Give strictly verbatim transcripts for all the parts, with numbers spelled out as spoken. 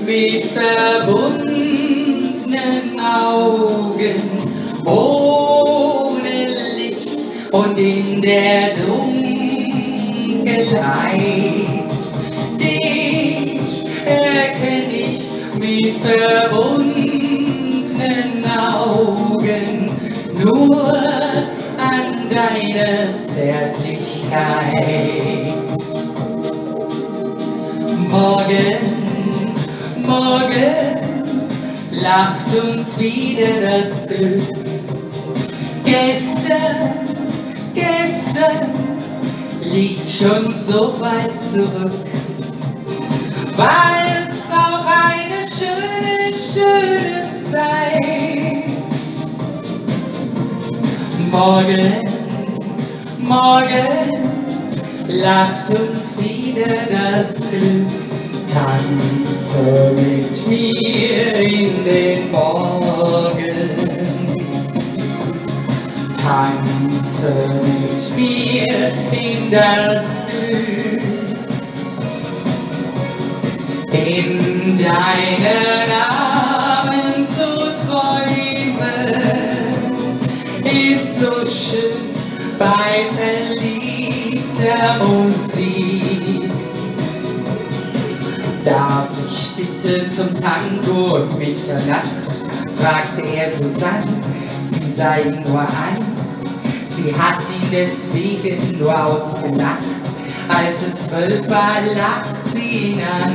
mit verbundenen Augen, ohne Licht und in der Dunkelheit. Dich erkenn ich mit verbundenen Augen, nur an deiner Zärtlichkeit. Morgen, morgen lacht uns wieder das Glück. Gestern, gestern liegt schon so weit zurück. War es auch eine schöne, schöne Zeit. Morgen, morgen lacht uns wieder das Glück. Tanze mit mir in den Morgen. Tanze mit mir in das Glück. In deinen Armen zu träumen ist so schön bei verliebter Musik. Darf ich bitte zum Tango und Mitternacht? Fragte er so sanft, sie sah ihn nur an. Sie hat ihn deswegen nur ausgelacht. Als es zwölf war, lacht sie ihn an.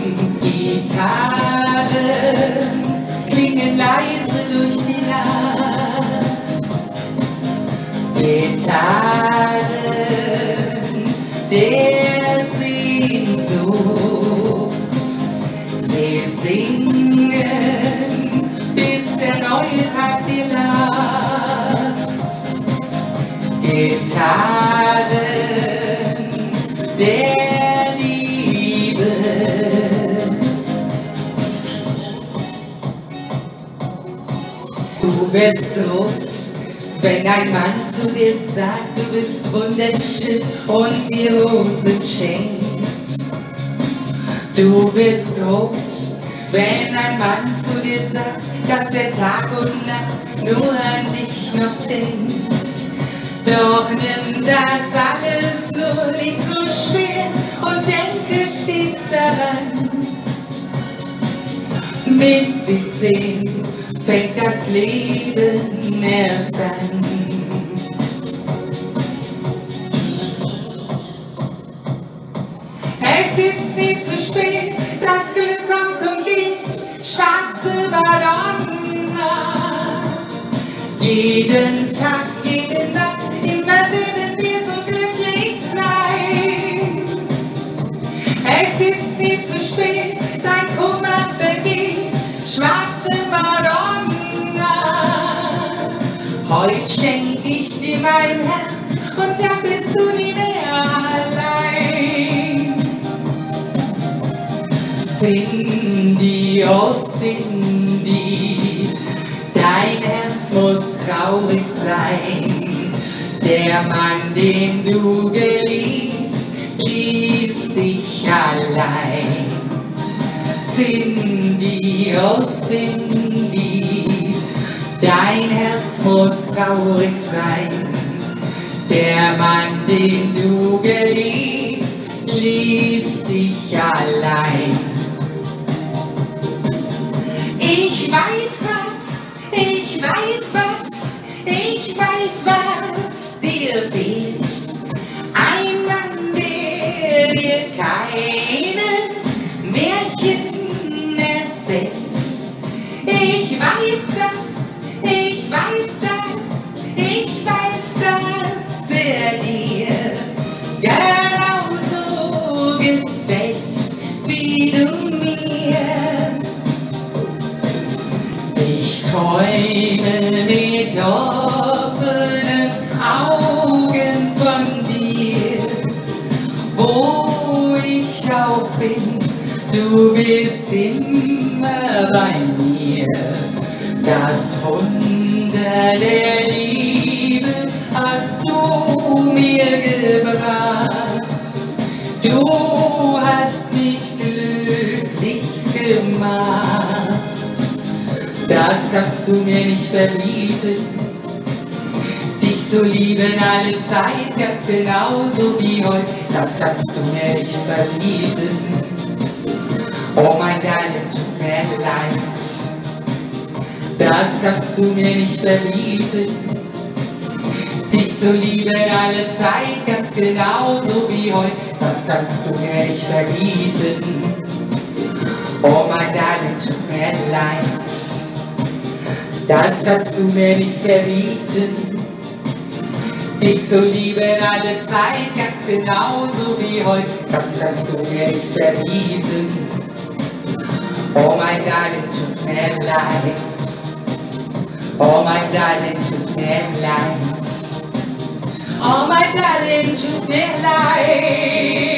Gitarren klingen leise durch die Nacht. Gitarren der Sehnsucht. Sie singen, bis der neue Tag dir lacht. Gitarren der Liebe. Du wirst rot, wenn ein Mann zu dir sagt, du bist wunderschön und die Rosen schenkt. Du wirst rot, wenn ein Mann zu dir sagt, dass er Tag und Nacht nur an dich noch denkt. Doch nimm das alles nur nicht so schwer und denke stets daran. Mit siebzehn fängt das Leben erst an. Es ist nie zu spät, das Glück kommt und geht, Schwarze Madonna. Jeden Tag, jede Nacht, immer werden wir so glücklich sein. Es ist nie zu spät, dein Kummer vergeht, Schwarze Madonna. Heute schenk ich dir mein Herz und dann bist du nie mehr allein. Cindy, oh Cindy, dein Herz muss traurig sein. Der Mann, den du geliebt, ließ dich allein. Cindy, oh Cindy, dein Herz muss traurig sein. Der Mann, den du geliebt, ließ dich allein. Ich weiß was, ich weiß was, ich weiß was dir fehlt. Ein Mann, der dir keine Märchen erzählt. Ich weiß das, ich weiß das, ich weiß, dass er dir genauso gefällt wie du mir. Ich träume mit offenen Augen von dir, wo ich auch bin, du bist immer bei mir. Das Wunder der Liebe hast du mir gebracht, du hast mich glücklich gemacht. das kannst du mir nicht verbieten. Dich zu lieben alle Zeit, ganz genauso wie heute, das kannst du mir nicht verbieten. Oh mein Darling, tut mir leid, das kannst du mir nicht verbieten. Dich zu lieben alle Zeit, ganz genauso wie heute, das kannst du mir nicht verbieten. Oh mein Darling, tut mir leid, das kannst du mir nicht verbieten. Dich zu lieben alle Zeit, ganz genauso wie heute, das kannst du mir nicht verbieten. Oh mein Darling, tut mir leid, oh mein Darling, tut mir leid, oh mein Darling, tut mir leid.